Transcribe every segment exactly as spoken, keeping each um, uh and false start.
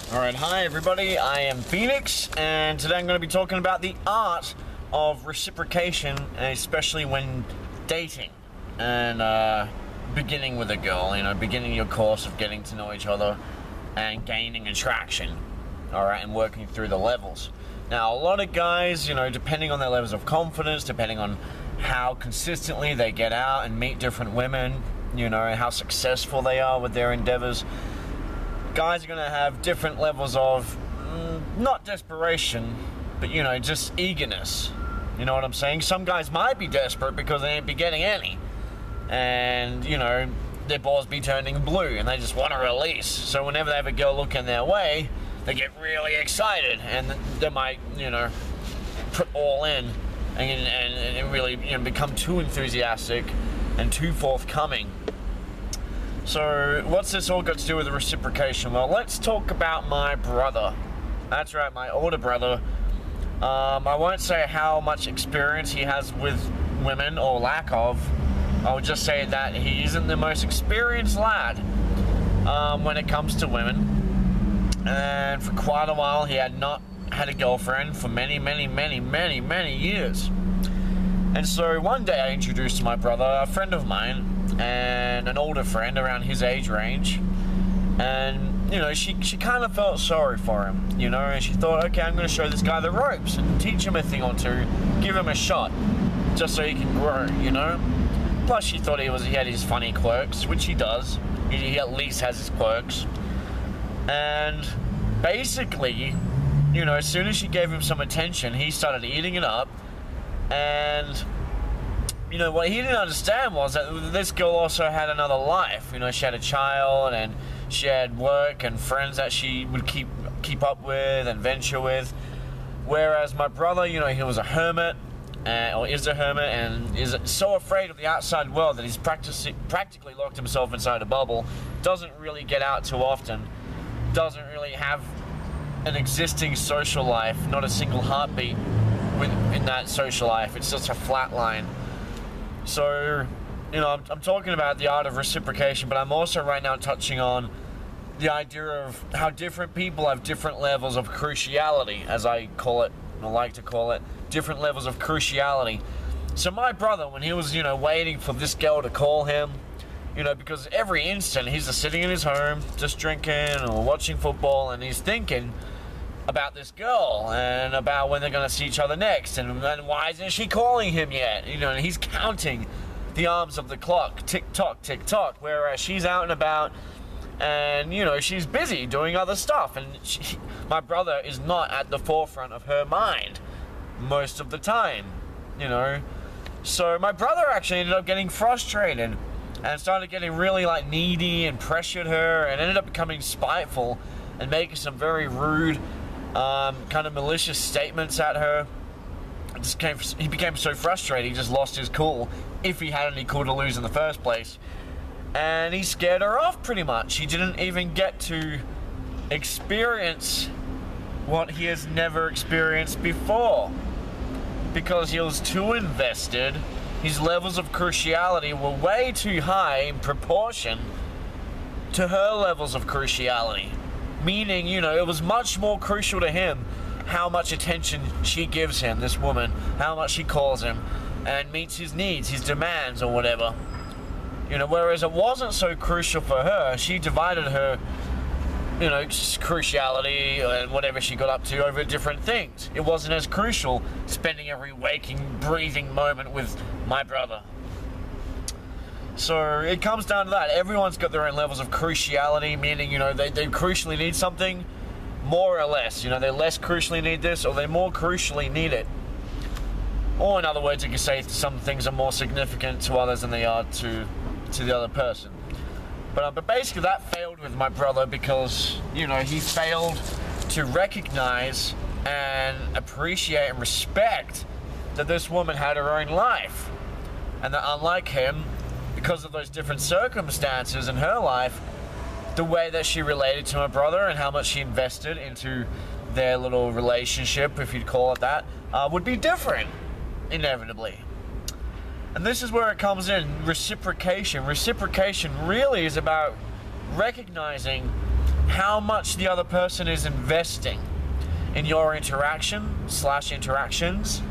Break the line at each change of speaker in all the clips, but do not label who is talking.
Alright, hi everybody, I am Phoenix, and today I'm going to be talking about the art of reciprocation, especially when dating and uh, beginning with a girl, you know, beginning your course of getting to know each other and gaining attraction, alright, and working through the levels. Now, a lot of guys, you know, depending on their levels of confidence, depending on how consistently they get out and meet different women, you know, and how successful they are with their endeavors, guys are going to have different levels of, mm, not desperation, but, you know, just eagerness. You know what I'm saying? Some guys might be desperate because they ain't be getting any. And, you know, their balls be turning blue and they just want to release. So whenever they have a girl looking their way, they get really excited and they might, you know, put all in and, and, and really, you know, become too enthusiastic and too forthcoming. So, what's this all got to do with reciprocation? Well, let's talk about my brother. That's right, my older brother. Um, I won't say how much experience he has with women, or lack of. I'll just say that he isn't the most experienced lad um, when it comes to women. And for quite a while, he had not had a girlfriend for many, many, many, many, many years. And so, one day I introduced my brother, a friend of mine, and an older friend around his age range, and you know, she she kind of felt sorry for him, you know, and she thought, okay, I'm going to show this guy the ropes and teach him a thing or two, give him a shot, just so he can grow, you know. Plus, she thought he was he had his funny quirks, which he does. He, he at least has his quirks. And basically, you know, as soon as she gave him some attention, he started eating it up. And you know, what he didn't understand was that this girl also had another life. You know, she had a child, and she had work and friends that she would keep keep up with and venture with. Whereas my brother, you know, he was a hermit, uh, or is a hermit, and is so afraid of the outside world that he's practically, practically locked himself inside a bubble, doesn't really get out too often, doesn't really have an existing social life, not a single heartbeat within that social life. It's just a flat line. So, you know, I'm, I'm talking about the art of reciprocation, but I'm also right now touching on the idea of how different people have different levels of cruciality, as I call it, I like to call it, different levels of cruciality. So my brother, when he was, you know, waiting for this girl to call him, you know, because every instant he's just sitting in his home, just drinking or watching football, and he's thinking about this girl and about when they're going to see each other next, and then why isn't she calling him yet, you know, and he's counting the arms of the clock, tick tock, tick tock, whereas she's out and about and, you know, she's busy doing other stuff, and she, my brother is not at the forefront of her mind most of the time, you know. So my brother actually ended up getting frustrated and started getting really like needy and pressured her, and ended up becoming spiteful and making some very rude Um, kind of malicious statements at her. It just came, he became so frustrated, he just lost his cool, if he had any cool to lose in the first place. And he scared her off pretty much. He didn't even get to experience what he has never experienced before, because he was too invested. His levels of cruciality were way too high in proportion to her levels of cruciality. Meaning, you know, it was much more crucial to him how much attention she gives him, this woman, how much she calls him, and meets his needs, his demands, or whatever. You know, whereas it wasn't so crucial for her. She divided her, you know, cruciality and whatever she got up to over different things. It wasn't as crucial spending every waking, breathing moment with my brother. So it comes down to that. Everyone's got their own levels of cruciality, meaning, you know, they, they crucially need something, more or less. You know, they less crucially need this, or they more crucially need it. Or in other words, you can say some things are more significant to others than they are to to the other person. But, uh, but basically that failed with my brother because, you know, he failed to recognize and appreciate and respect that this woman had her own life. And that unlike him, because of those different circumstances in her life, the way that she related to my brother and how much she invested into their little relationship, if you'd call it that, uh, would be different, inevitably. And this is where it comes in, reciprocation. Reciprocation really is about recognizing how much the other person is investing in your interaction slash interactions,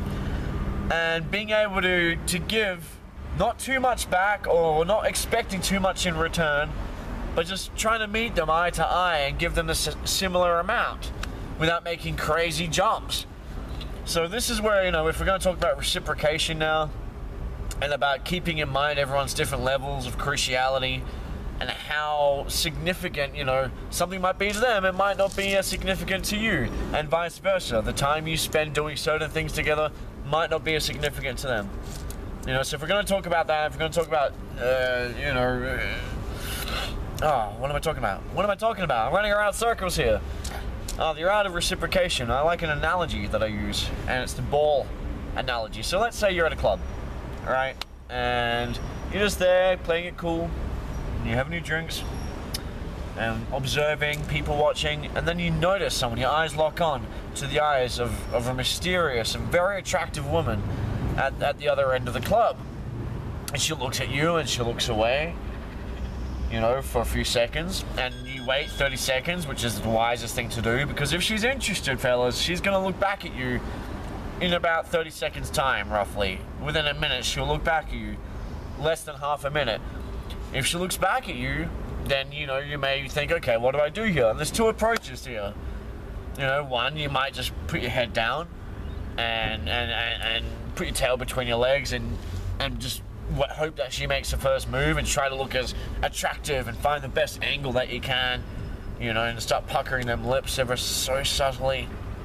and being able to, to give not too much back or not expecting too much in return, but just trying to meet them eye to eye and give them a similar amount without making crazy jumps. So this is where, you know, if we're going to talk about reciprocation now, and about keeping in mind everyone's different levels of cruciality and how significant, you know, something might be to them, it might not be as significant to you, and vice versa. The time you spend doing certain things together might not be as significant to them. You know, so if we're going to talk about that, if we're going to talk about, uh, you know, uh, oh, what am I talking about? What am I talking about? I'm running around circles here. Oh, the art of reciprocation. I like an analogy that I use, and it's the ball analogy. So let's say you're at a club, all right, and you're just there playing it cool, and you're having your drinks, and observing, people watching, and then you notice someone, your eyes lock on to the eyes of, of a mysterious and very attractive woman at, at the other end of the club. And she looks at you and she looks away, you know, for a few seconds, and you wait thirty seconds, which is the wisest thing to do, because if she's interested, fellas, she's gonna look back at you in about thirty seconds time, roughly. Within a minute, she'll look back at you, less than half a minute. If she looks back at you, then, you know, you may think, okay, what do I do here? And there's two approaches here. You know, one, you might just put your head down and and, and, and put your tail between your legs and, and just hope that she makes the first move and try to look as attractive and find the best angle that you can, you know, and start puckering them lips ever so subtly.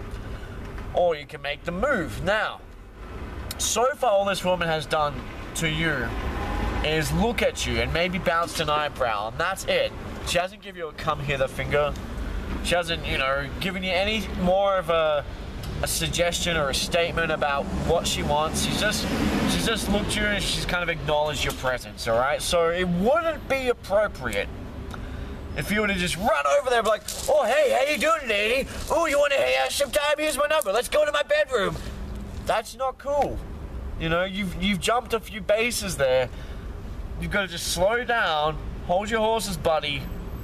Or you can make the move. Now, so far all this woman has done to you is look at you and maybe bounced an eyebrow, and that's it. She hasn't given you a come hither finger. She hasn't, you know, given you any more of a a suggestion or a statement about what she wants. She's just she's just looked at you and she's kind of acknowledged your presence, all right? So it wouldn't be appropriate if you were to just run over there and be like, oh, hey, how you doing, lady? Oh, you want to hang out sometime? Here's my number. Let's go to my bedroom. That's not cool. You know, you've, you've jumped a few bases there. You've got to just slow down, hold your horses, buddy,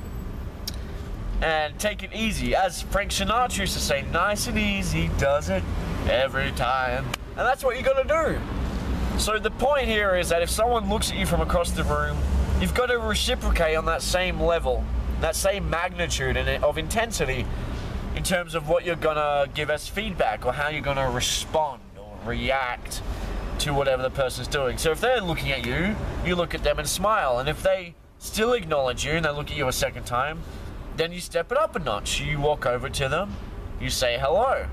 and take it easy. As Frank Sinatra used to say, nice and easy does it every time. And that's what you got to do. So the point here is that if someone looks at you from across the room, you've got to reciprocate on that same level, that same magnitude of intensity in terms of what you're going to give as feedback or how you're going to respond or react to whatever the person's doing. So if they're looking at you, you look at them and smile. And if they still acknowledge you and they look at you a second time, then you step it up a notch. You walk over to them, you say hello.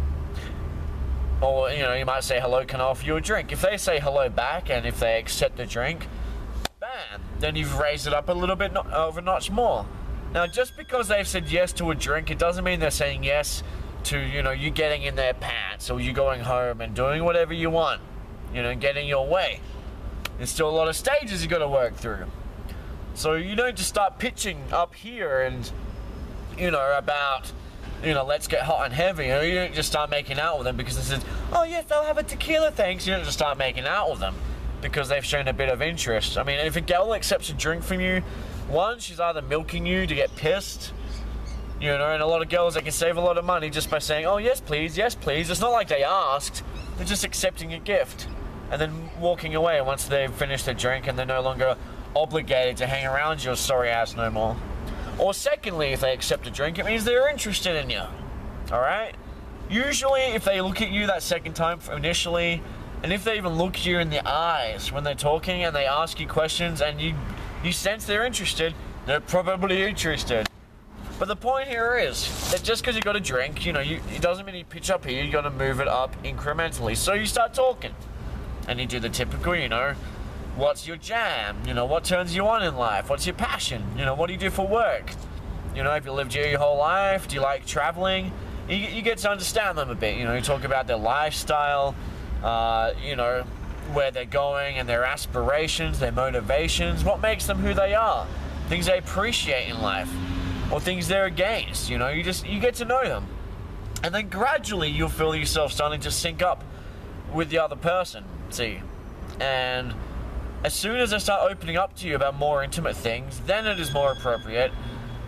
Or, you know, you might say, hello, can I offer you a drink? If they say hello back and if they accept the drink, bam, then you've raised it up a little bit no- over a notch more. Now, just because they've said yes to a drink, it doesn't mean they're saying yes to, you know, you getting in their pants or you going home and doing whatever you want, you know, getting your way. There's still a lot of stages you got to work through. So you don't just start pitching up here and, you know, about, you know, let's get hot and heavy. You know, you don't just start making out with them because they said, oh yes, I'll have a tequila, thanks. You don't just start making out with them because they've shown a bit of interest. I mean, if a girl accepts a drink from you, one, she's either milking you to get pissed, you know, and a lot of girls, they can save a lot of money just by saying, oh yes please, yes please. It's not like they asked, they're just accepting a gift and then walking away once they've finished their drink and they're no longer obligated to hang around your sorry ass no more. Or secondly, if they accept a drink, it means they're interested in you. Alright? Usually, if they look at you that second time initially, and if they even look you in the eyes when they're talking and they ask you questions and you you sense they're interested, they're probably interested. But the point here is that just because you got a drink, you know, you, it doesn't mean you pitch up here, you got to move it up incrementally. So you start talking. And you do the typical, you know, what's your jam? You know, what turns you on in life? What's your passion? You know, what do you do for work? You know, have you lived here your whole life? Do you like traveling? You, you get to understand them a bit. You know, you talk about their lifestyle, uh, you know, where they're going and their aspirations, their motivations, what makes them who they are, things they appreciate in life, or things they're against. You know, you just, you get to know them. And then gradually you'll feel yourself starting to sync up with the other person, see? And as soon as they start opening up to you about more intimate things, then it is more appropriate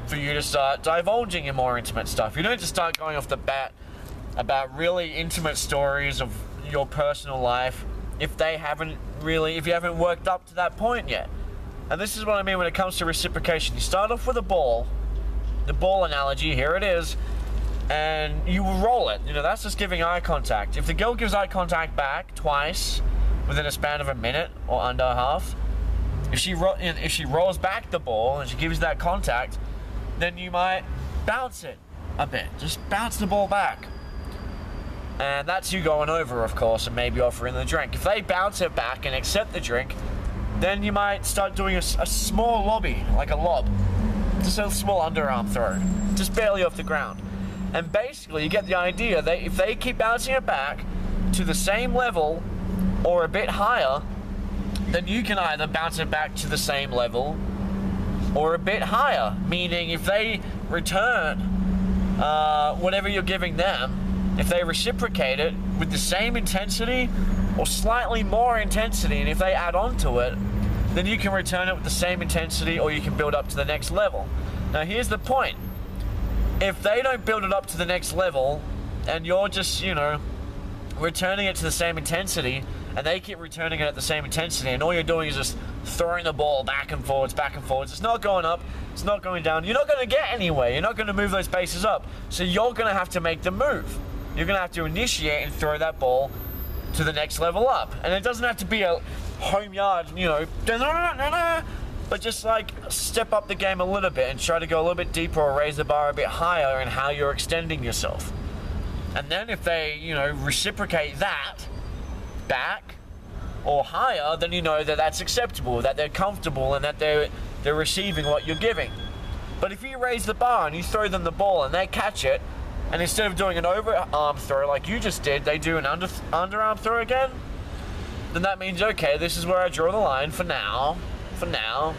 for you to start divulging in more intimate stuff. You don't just start going off the bat about really intimate stories of your personal life if they haven't really, if you haven't worked up to that point yet. And this is what I mean when it comes to reciprocation. You start off with a ball, the ball analogy, here it is, and you roll it. You know, that's just giving eye contact. If the girl gives eye contact back twice within a span of a minute or under half, if she ro if she rolls back the ball and she gives that contact, then you might bounce it a bit. Just bounce the ball back. And that's you going over, of course, and maybe offering the drink. If they bounce it back and accept the drink, then you might start doing a, a small lobby, like a lob. Just a small underarm throw, just barely off the ground. And basically, you get the idea that if they keep bouncing it back to the same level or a bit higher, then you can either bounce it back to the same level or a bit higher. Meaning, if they return uh, whatever you're giving them, if they reciprocate it with the same intensity or slightly more intensity, and if they add on to it, then you can return it with the same intensity or you can build up to the next level. Now here's the point. If they don't build it up to the next level and you're just, you know, returning it to the same intensity and they keep returning it at the same intensity and all you're doing is just throwing the ball back and forwards, back and forwards, it's not going up, it's not going down, you're not going to get anywhere, you're not going to move those bases up. So you're going to have to make the move. You're going to have to initiate and throw that ball to the next level up. And it doesn't have to be a home yard, you know, but just like step up the game a little bit and try to go a little bit deeper or raise the bar a bit higher in how you're extending yourself. And then if they, you know, reciprocate that back or higher, then you know that that's acceptable, that they're comfortable and that they're, they're receiving what you're giving. But if you raise the bar and you throw them the ball and they catch it, and instead of doing an overarm throw like you just did, they do an under underarm throw again, then that means, okay, this is where I draw the line for now, for now.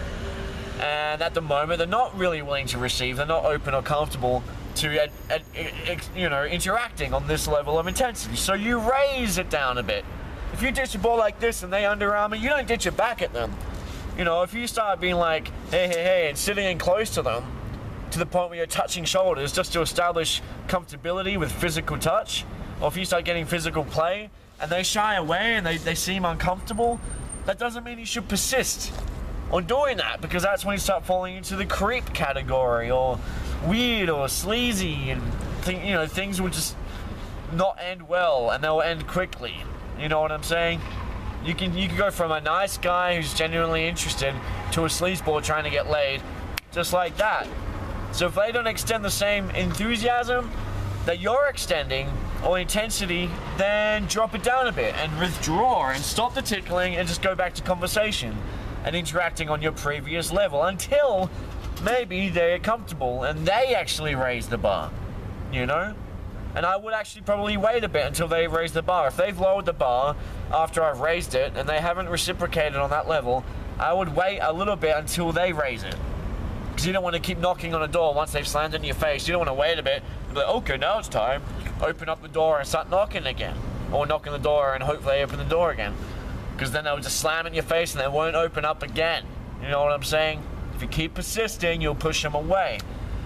And at the moment, they're not really willing to receive. They're not open or comfortable to, uh, uh, you know, interacting on this level of intensity. So you raise it down a bit. If you ditch a ball like this and they underarm it, you don't ditch it back at them. You know, if you start being like, hey, hey, hey, and sitting in close to them, to the point where you're touching shoulders just to establish comfortability with physical touch, or if you start getting physical play and they shy away and they, they seem uncomfortable, that doesn't mean you should persist on doing that, because that's when you start falling into the creep category or weird or sleazy, and th you know, things will just not end well and they'll end quickly. You know what I'm saying? You can, you can go from a nice guy who's genuinely interested to a sleazeball trying to get laid just like that. So if they don't extend the same enthusiasm that you're extending or intensity, then drop it down a bit and withdraw and stop the tickling and just go back to conversation and interacting on your previous level until maybe they're comfortable and they actually raise the bar, you know? And I would actually probably wait a bit until they raise the bar. If they've lowered the bar after I've raised it and they haven't reciprocated on that level, I would wait a little bit until they raise it. Because you don't want to keep knocking on a door once they've slammed it in your face. You don't want to wait a bit and be like, okay, now it's time. Open up the door and start knocking again. Or knock on the door and hopefully they open the door again. Because then they'll just slam it in your face and they won't open up again. You know what I'm saying? If you keep persisting, you'll push them away.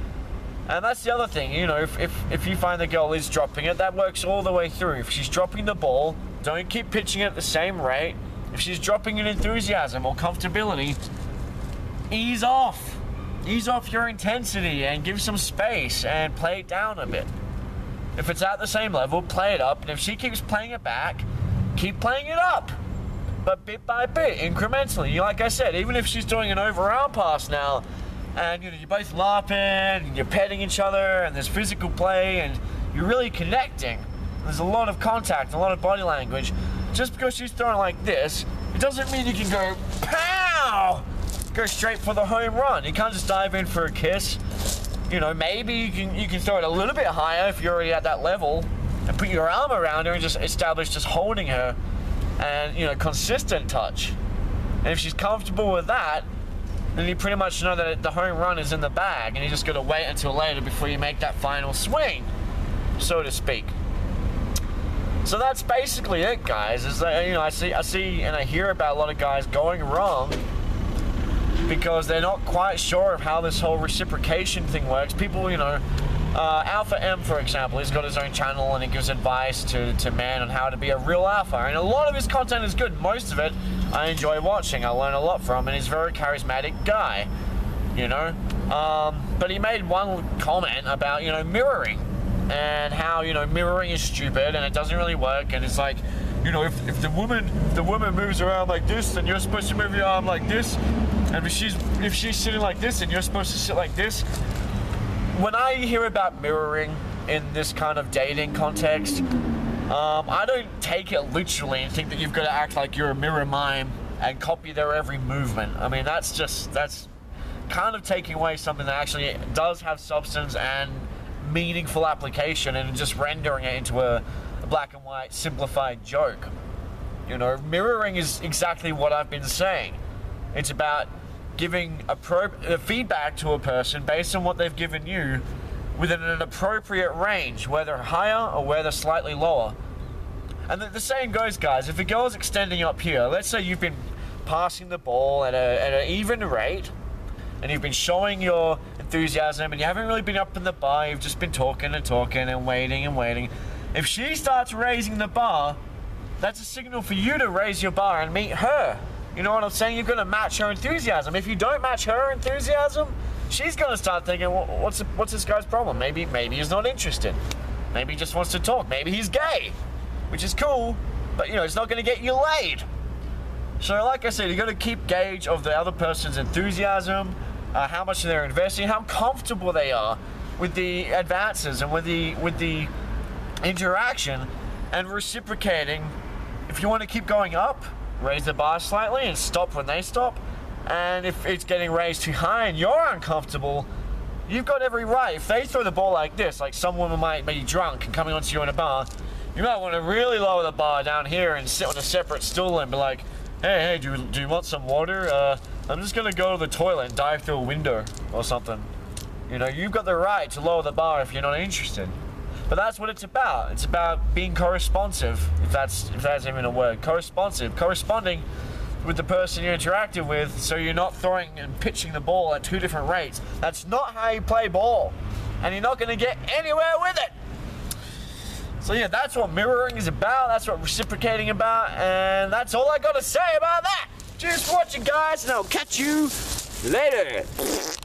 And that's the other thing, you know, if, if, if you find the girl is dropping it, that works all the way through. If she's dropping the ball, don't keep pitching it at the same rate. If she's dropping in enthusiasm or comfortability, ease off. Ease off your intensity and give some space and play it down a bit. If it's at the same level, play it up. And if she keeps playing it back, keep playing it up. But bit by bit, incrementally. Like I said, even if she's doing an overarm pass now, and you know, you're both laughing, and you're petting each other, and there's physical play, and you're really connecting. There's a lot of contact, a lot of body language. Just because she's throwing like this, it doesn't mean you can go, pow! Go straight for the home run. You can't just dive in for a kiss. You know, maybe you can you can throw it a little bit higher if you're already at that level, and put your arm around her and just establish just holding her, and you know, consistent touch. And if she's comfortable with that, then you pretty much know that the home run is in the bag, and you just got to wait until later before you make that final swing, so to speak. So that's basically it, guys. Is that, you know, I see I see and I hear about a lot of guys going wrong because they're not quite sure of how this whole reciprocation thing works. People, you know, uh, Alpha M, for example, he's got his own channel and he gives advice to, to men on how to be a real alpha. And a lot of his content is good. Most of it I enjoy watching. I learn a lot from, and he's a very charismatic guy, you know. Um, but he made one comment about, you know, mirroring and how, you know, mirroring is stupid and it doesn't really work. And it's like, you know, if, if the woman if the woman moves around like this, then you're supposed to move your arm like this. And if she's if she's sitting like this, then you're supposed to sit like this. When I hear about mirroring in this kind of dating context, um, I don't take it literally and think that you've got to act like you're a mirror mime and copy their every movement. I mean, that's just that's kind of taking away something that actually does have substance and meaningful application, and just rendering it into a, a black and white simplified joke. You know, mirroring is exactly what I've been saying. It's about giving appro- feedback to a person based on what they've given you within an appropriate range, whether higher or whether slightly lower. And the, the saying goes, guys, if a girl's extending up here, let's say you've been passing the ball at, a, at an even rate, and you've been showing your enthusiasm, and you haven't really been up in the bar, you've just been talking and talking and waiting and waiting. If she starts raising the bar, that's a signal for you to raise your bar and meet her. You know what I'm saying? You're going to match her enthusiasm. If you don't match her enthusiasm, she's going to start thinking, well, what's what's this guy's problem? Maybe maybe he's not interested. Maybe he just wants to talk. Maybe he's gay, which is cool, but you know, it's not going to get you laid. So like I said, you got to keep gauge of the other person's enthusiasm, uh, how much they're investing, how comfortable they are with the advances and with the with the interaction, and reciprocating. If you want to keep going up, raise the bar slightly and stop when they stop. And if it's getting raised too high and you're uncomfortable, you've got every right. If they throw the ball like this, like some woman might be drunk and coming onto you in a bar, you might want to really lower the bar down here and sit on a separate stool and be like, hey, hey, do you, do you want some water? Uh, I'm just going to go to the toilet and dive through a window or something. You know, you've got the right to lower the bar if you're not interested. But that's what it's about. It's about being corresponsive, if that's if that's even a word. Corresponsive, corresponding with the person you're interacting with, so you're not throwing and pitching the ball at two different rates. That's not how you play ball, and you're not going to get anywhere with it. So yeah, that's what mirroring is about. That's what reciprocating about, and that's all I got to say about that. Cheers for watching, guys, and I'll catch you later.